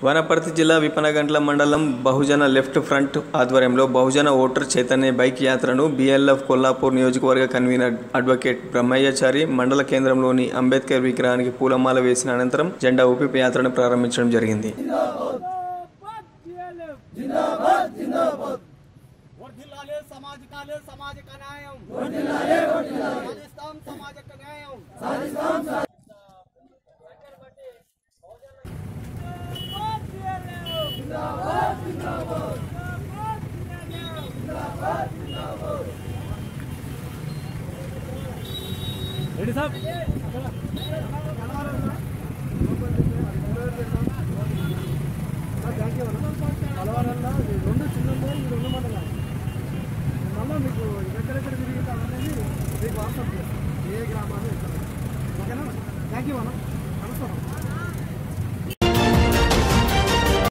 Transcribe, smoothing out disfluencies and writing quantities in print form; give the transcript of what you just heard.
వనపర్తి జిల్లా విపనగంట్ల మండలం బహుజన left front ఆధ్వర్యంలో బహుజన ఓటర్ చైతన్య బైక్ యాత్రను బిఎల్ఎఫ్ కొల్లాపూర్ నియోజకవర్గ కన్వీనర్ అడ్వకేట్ బ్రహ్మయ్యచారి మండల కేంద్రంలోని అంబేద్కర్ విగ్రహానికి పూలమాల వేసిన అనంతరం జెండా ఊపి యాత్రను ప్రారంభించడం జరిగింది. రెడీ సార్ కలవాలన్నా రెండు చిన్న ఈ రెండు మండలాలు మళ్ళీ మీకు ఎక్కడెక్కడ తిరుగుతాం అనేది మీకు వాట్సాప్ చేస్తాం ఏ గ్రామాలు ఎక్కడ ఓకేనా థ్యాంక్ యూ అన్న నమస్కారం.